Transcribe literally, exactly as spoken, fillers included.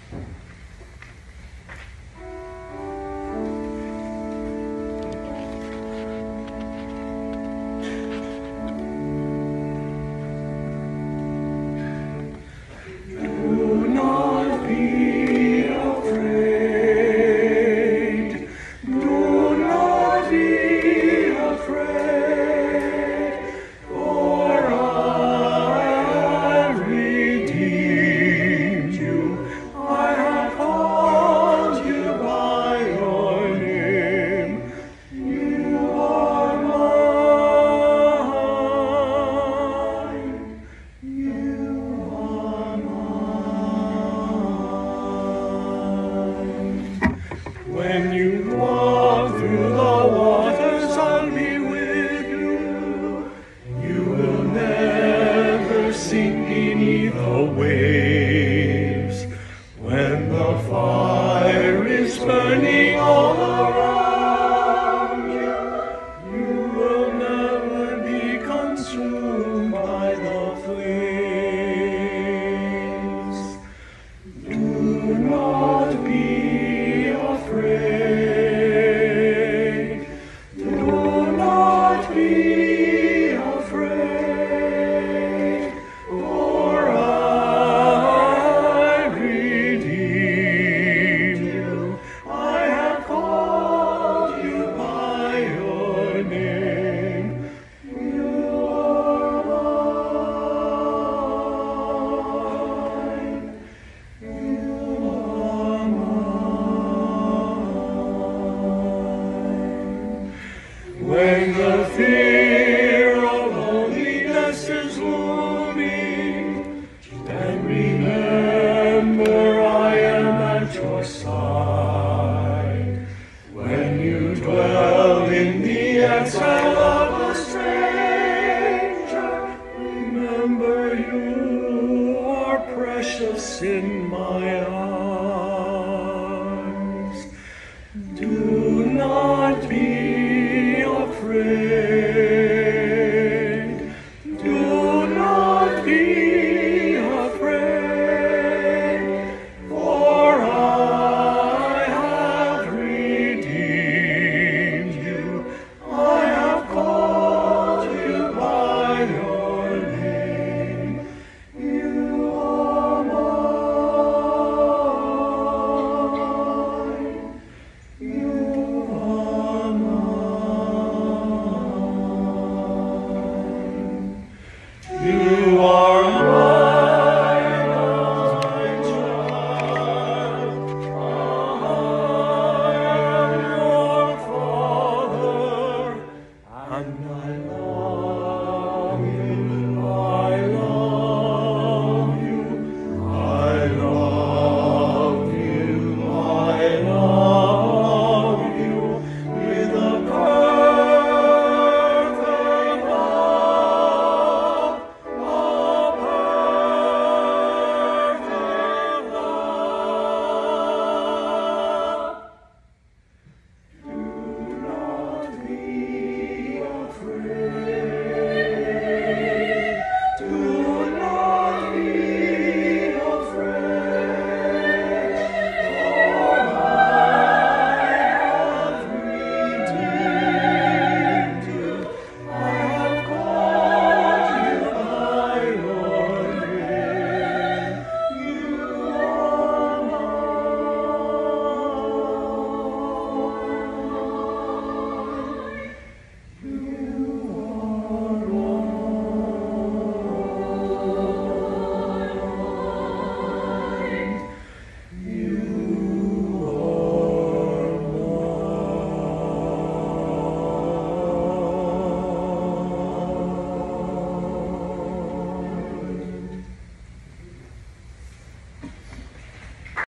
When you walk through the waters, I'll be with you. You will never sink beneath the waves. When the fire is burning all around you, you will never be consumed by the flames. Do not be afraid. Do not be afraid, for I redeemed you. I have called you by your name. You are mine. You are mine. When the fear of loneliness is looming, then remember I am at your side. When you dwell in the exile of a stranger, remember you are precious in my arms. Do not be afraid.